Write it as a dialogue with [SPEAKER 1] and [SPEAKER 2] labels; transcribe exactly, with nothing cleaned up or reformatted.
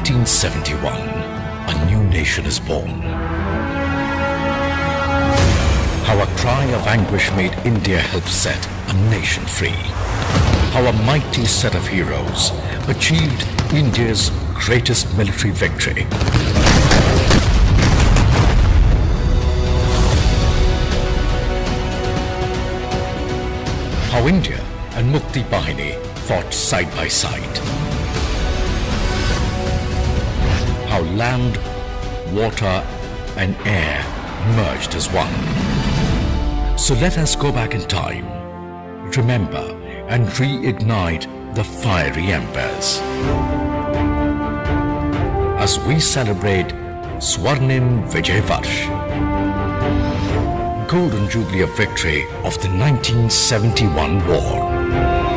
[SPEAKER 1] nineteen seventy-one, a new nation is born. How a cry of anguish made India help set a nation free. How a mighty set of heroes achieved India's greatest military victory. How India and Mukti Bahini fought side by side. How land, water and air merged as one. So let us go back in time, remember and reignite the fiery embers as we celebrate Swarnim Vijay Varsh, Golden Jubilee of Victory of the nineteen seventy-one War.